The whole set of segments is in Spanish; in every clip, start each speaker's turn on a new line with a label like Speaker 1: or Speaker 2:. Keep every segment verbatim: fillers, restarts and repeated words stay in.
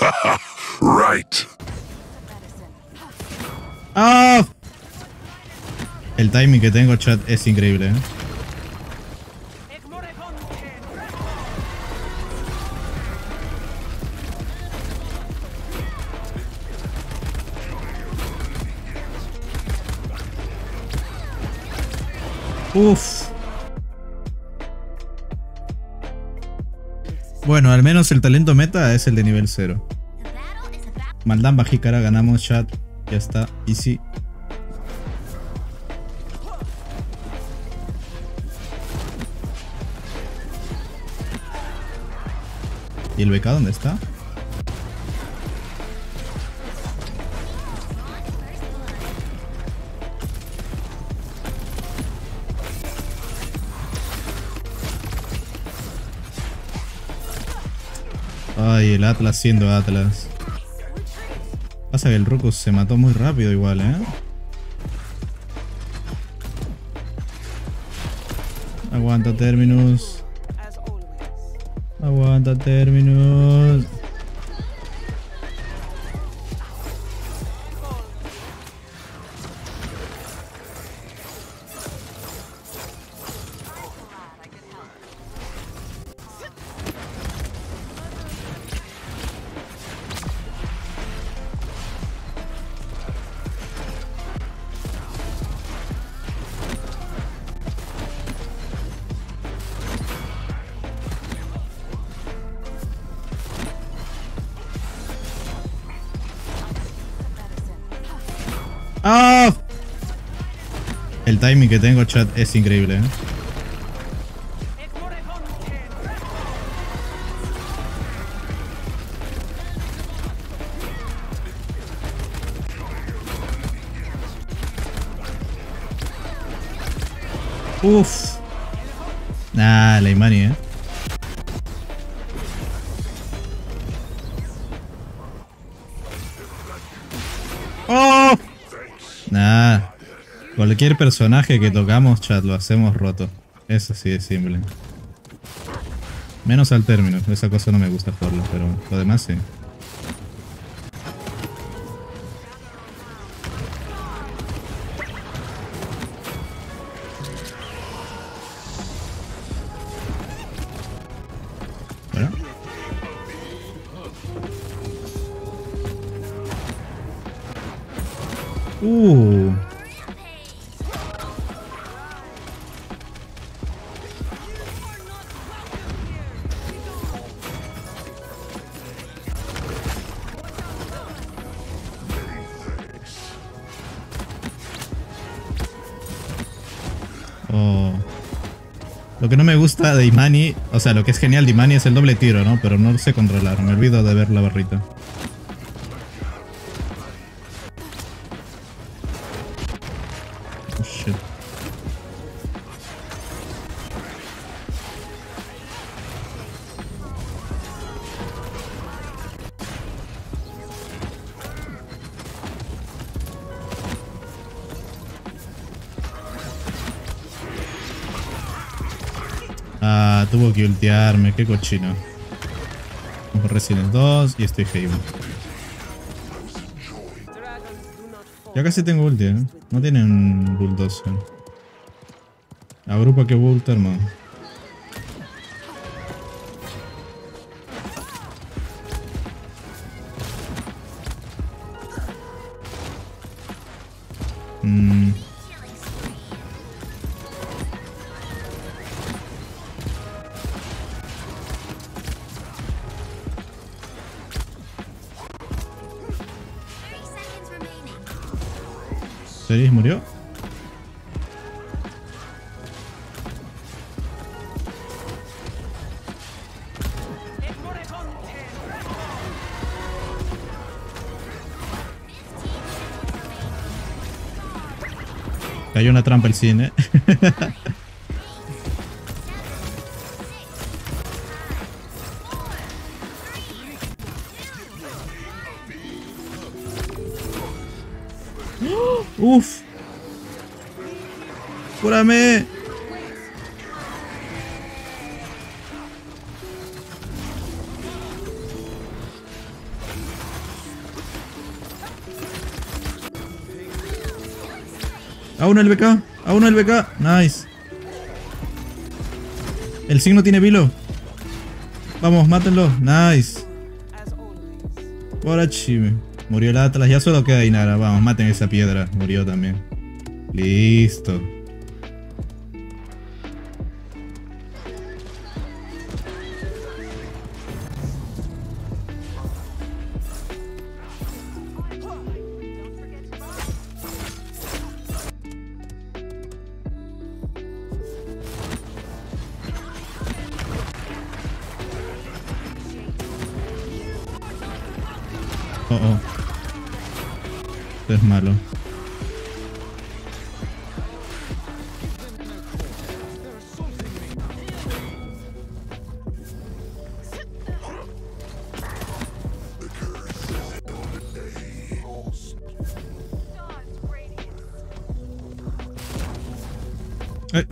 Speaker 1: Right.
Speaker 2: ¡Ah! El timing que tengo, chat, es increíble, ¿eh? Uf. Bueno, al menos el talento meta es el de nivel cero. Maldán Bajícara, ganamos, chat. Ya está, easy. ¿Y el B K dónde está? Ay, el Atlas siendo Atlas. Pasa que el Ruckus se mató muy rápido igual, ¿eh? Aguanta Terminus. Aguanta Terminus. ¡Ah! El timing que tengo, chat, es increíble, ¿eh? Uf. Nah, la Imani, eh. ¡Oh! Nah. Cualquier personaje que tocamos, chat, lo hacemos roto. Eso sí es simple. Menos al término. Esa cosa no me gusta jugarlo, pero lo demás sí. Bueno. Uh. Oh. Lo que no me gusta de Imani, o sea, lo que es genial de Imani es el doble tiro, ¿no? Pero no lo sé controlar, me olvido de ver la barrita. Oh, shit. Ah, tuvo que ultearme, qué cochino. Como Resident dos y estoy Haven. Ya casi tengo ulti, ¿eh? No tienen bulldozer. Agrupa que bull, hermano. Mmm. ¿Seris murió? Cayó una trampa el cine. Uf. Cúrame. A uno el B K. A uno el B K. Nice. El signo tiene vilo. Vamos, mátenlo. Nice. Porachi. Murió el Atlas. Ya solo queda Inara. Vamos, maten esa piedra. Murió también. Listo. Oh, oh. Esto es malo. Eh.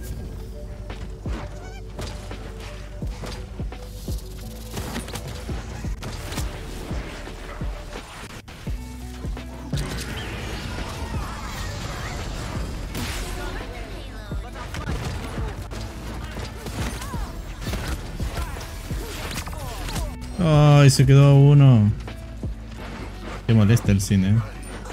Speaker 2: Ay, se quedó uno. Qué molesta el cine. ¿Eh?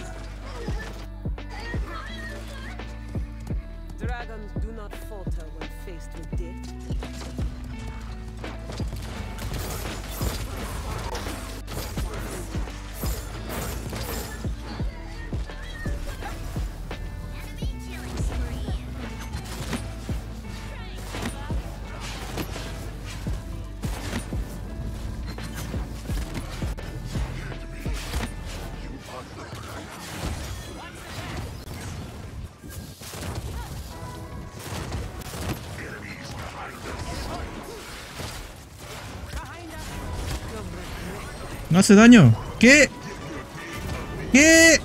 Speaker 2: ¿No hace daño? ¿Qué? ¿Qué?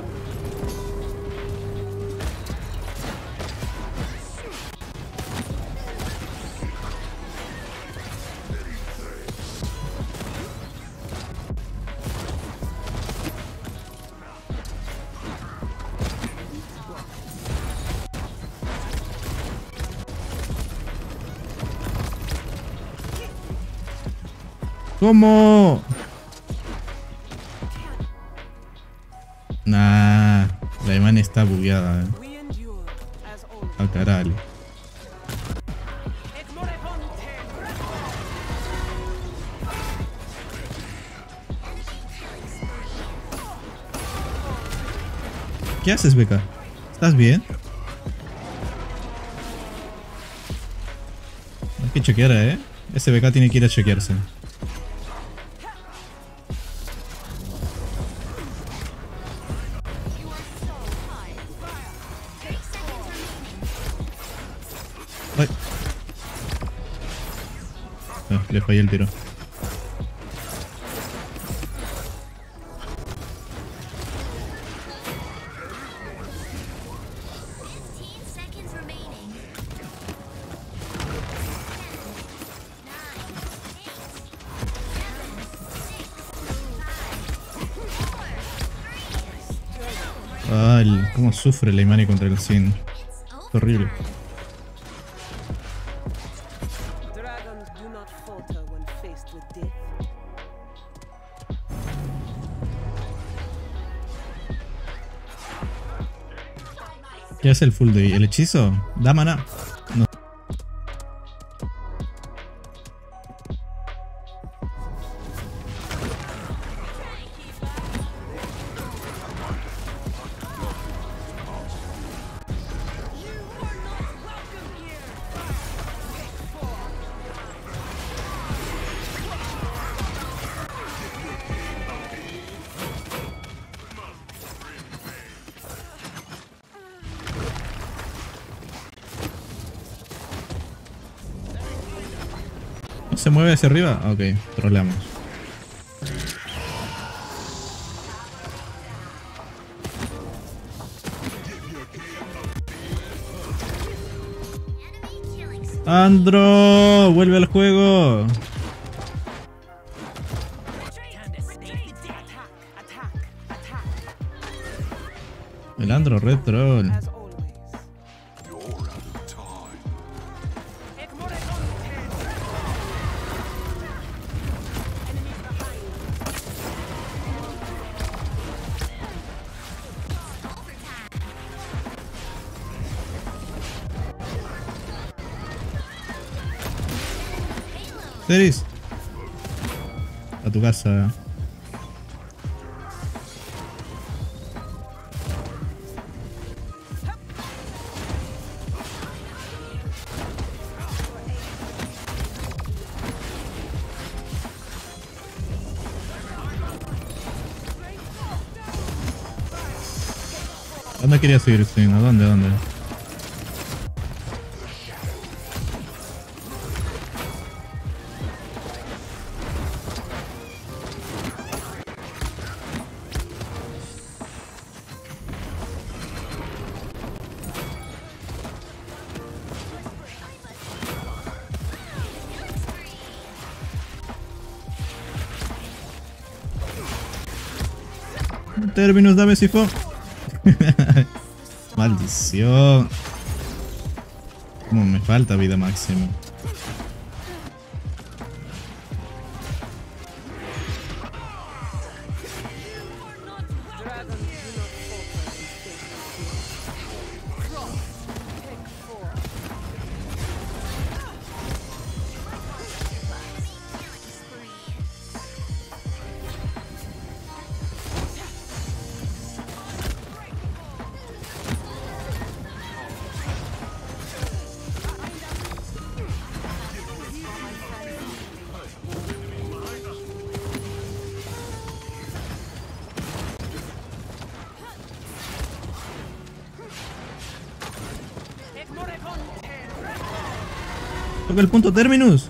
Speaker 2: ¿Cómo? Nah, la imán está bugueada. Eh. Al carajo. ¿Qué haces, B K? ¿Estás bien? Hay que chequear, eh. Ese B K tiene que ir a chequearse. Ay. Ah, le fallé el tiro. Ah, el, cómo sufre la Imani contra el Sin. Es horrible. ¿Qué hace el full day? ¿El hechizo? Da maná. No. ¿No se mueve hacia arriba? Ok, troleamos. ¡Andro! ¡Vuelve al juego! El Andro red troll. Ceris. A tu casa. ¿Dónde querías ir, Sting? ¿A dónde? ¿A dónde? Terminus, dame sifón. Maldición. Como me falta vida máxima. Toca el punto Terminus.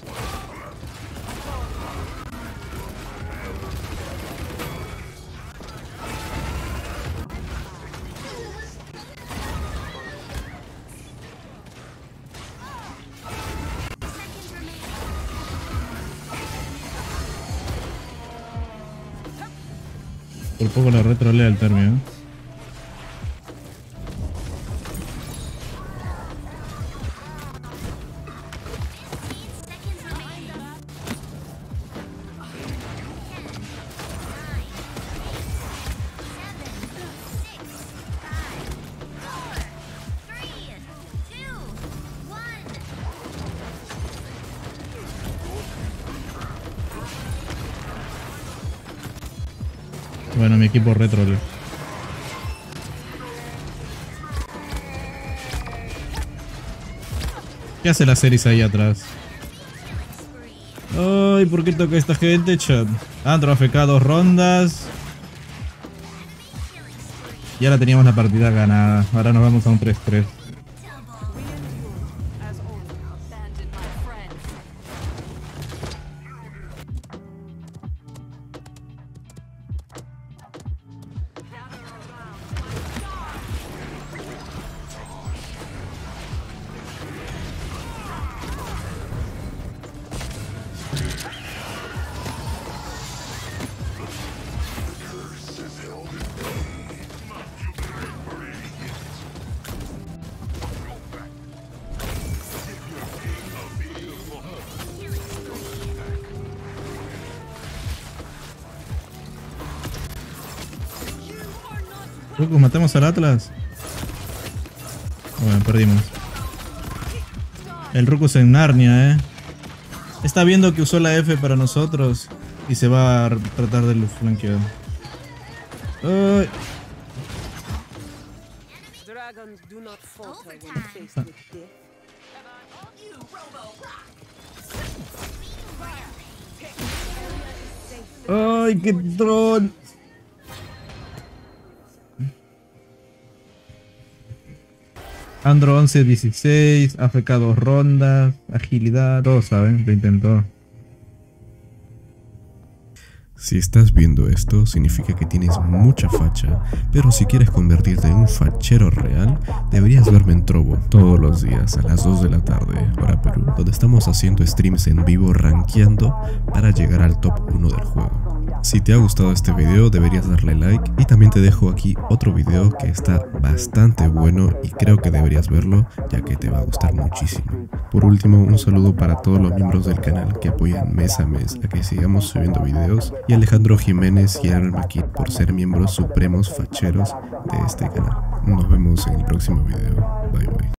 Speaker 2: Por poco la retrolea el Terminus. Bueno, mi equipo retrole. ¿Qué hace la Ceris ahí atrás? Ay, ¿por qué toca esta gente, chat? Andro A F K dos rondas. Y ahora teníamos la partida ganada. Ahora nos vamos a un tres tres. Rucus, matamos al Atlas. Bueno, perdimos. El Rucus en Narnia, eh. Está viendo que usó la F para nosotros y se va a tratar de flanquear. Ay. Ay, qué troll. Andro once dieciséis, A F K dos rondas, agilidad, todos saben, lo intentó.
Speaker 1: Si estás viendo esto, significa que tienes mucha facha, pero si quieres convertirte en un fachero real, deberías verme en Trovo todos los días a las dos de la tarde, hora Perú, donde estamos haciendo streams en vivo rankeando para llegar al top uno del juego. Si te ha gustado este video, deberías darle like y también te dejo aquí otro video que está bastante bueno y creo que deberías verlo, ya que te va a gustar muchísimo. Por último, un saludo para todos los miembros del canal que apoyan mes a mes a que sigamos subiendo videos, y Alejandro Jiménez y Aaron McKee por ser miembros supremos facheros de este canal. Nos vemos en el próximo video. Bye bye.